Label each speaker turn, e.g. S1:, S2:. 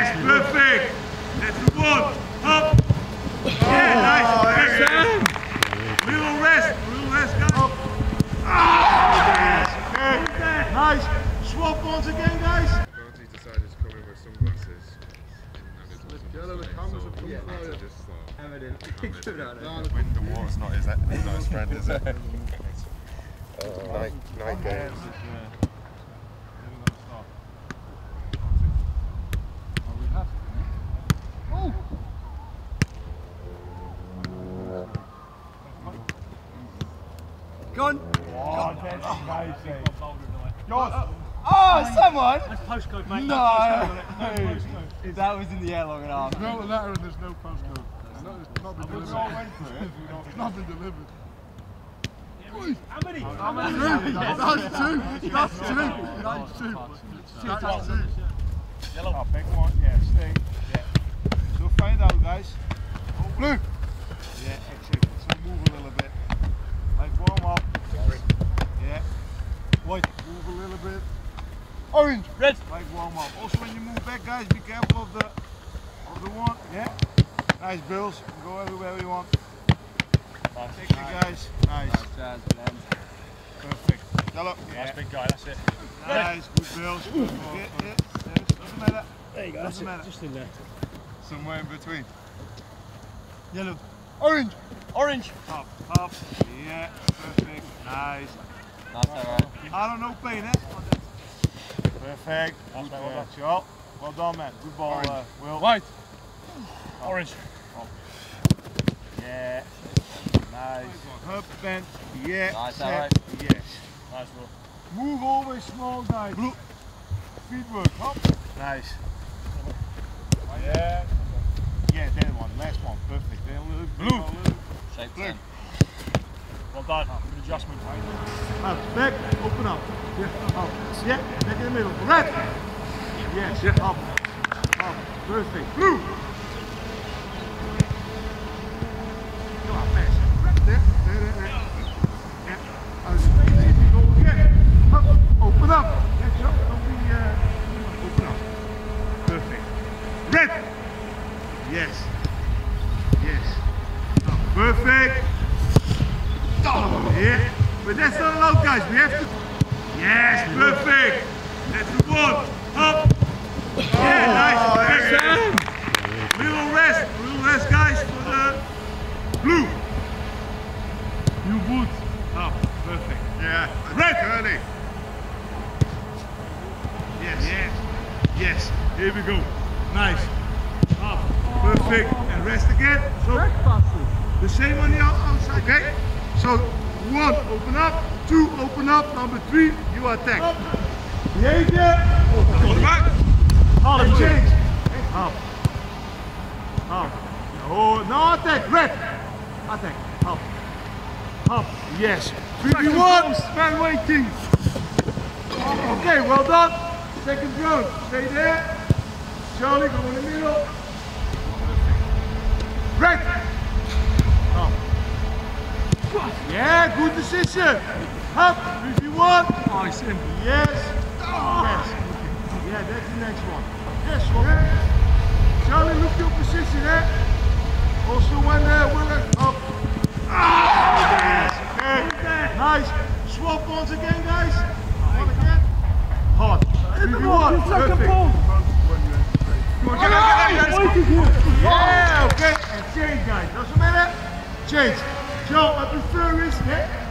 S1: Yes, perfect. That's the one. Up. Yeah, nice. Little rest, guys. Up. Yes. Okay. Nice. Swap once again, guys.
S2: Franchi decided to come in with sunglasses. The water's not his friend, is it? Night games.
S3: Gone.
S1: Oh, that's nice.
S3: Oh, someone!
S4: That's postcode, mate.
S3: No,
S4: Postcode.
S3: that was in the air long enough.
S2: There's no letter and there's no postcode. It's not been delivered. It's not been delivered.
S4: How many?
S2: That's two.
S1: Yellow. Oh, big one. Yeah, stay. Yeah. So find out, guys.
S2: Blue.
S1: Yeah, exactly. So move a little bit. Like warm up. Yeah. White. Move a little bit.
S2: Orange.
S4: Red.
S1: Like warm up. Also, when you move back, guys, be careful of the one. Yeah. Nice, Bills. Go everywhere we want. Take it, guys. Nice. Perfect.
S2: Yellow.
S1: Yeah.
S4: Nice big guy, that's it.
S1: Nice. Good Bills. Good. Yeah. Doesn't matter.
S4: There you go,
S1: Doesn't matter.
S4: just in there.
S2: Somewhere in between.
S1: Yellow.
S2: Orange.
S4: Orange.
S1: Up. Yeah. Perfect. Nice.
S3: That's alright.
S1: I don't know pain, eh? Perfect. Good shot. Well done, man. Good ball, Will.
S4: White. Orange.
S1: Yeah. Nice. Up, bend. Yeah.
S3: Nice,
S1: set.
S3: alright.
S1: Yes.
S4: Nice, Will.
S1: Move always small, guys. Blue. Feet work. Up. Nice. Yeah. Yeah, that one. Last one. Perfect. Then a little blue.
S3: Shape
S1: Blue.
S3: 10.
S4: Well done. Good adjustment.
S1: Up. Back. Open up. Yeah. Up. Yeah. Back in the middle. Red. Yes. Yeah. Up. Up. Perfect. Blue. Come on, pass. There. Yeah. Go again. Up. Open up. Catch up. Don't be. Open up. Perfect. Red. Yes. Up. Perfect. Oh, yeah. But that's not allowed, guys. We have to. Yes. Perfect. That's the one. Up. Yeah. Nice. Little rest, guys, for the blue. New boots. Up. Perfect.
S2: Yeah.
S1: Red.
S2: Early.
S1: Yes. Here we go. Nice. Up. Perfect. And rest again. So the same on the outside. Okay. So 1, open up. 2, open up. Number 3, you attack. Behavior.
S2: Back.
S1: And change. Up. Oh, no attack. Red. Attack. Up. Yes. 3v1. Man waiting. Okay, well done. Second drone. Stay there. Charlie, go in the middle. Red. Up. Yeah, good decision. Up. 3v1. Nice. Yes. Yes. Yeah, that's the next one. Yes, yeah. Charlie, look your position, eh? Also when Willer up. Yes. Okay. Nice. Swap once again, guys. One again. Hard. 3v1. Perfect. Yeah, okay. And change, guys. Doesn't matter. Change. Joe, I prefer is, yeah?